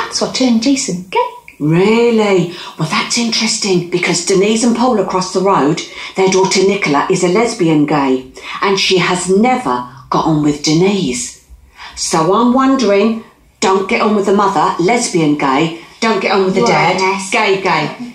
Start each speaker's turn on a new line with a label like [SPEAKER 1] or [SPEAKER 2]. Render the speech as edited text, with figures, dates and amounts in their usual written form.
[SPEAKER 1] So I turned Jason gay.
[SPEAKER 2] Really? Well, that's interesting, because Denise and Paul across the road, their daughter Nicola is a lesbian gay, and she has never got on with Denise. So I'm wondering, don't get on with the mother, lesbian gay, don't get on with the dad, gay.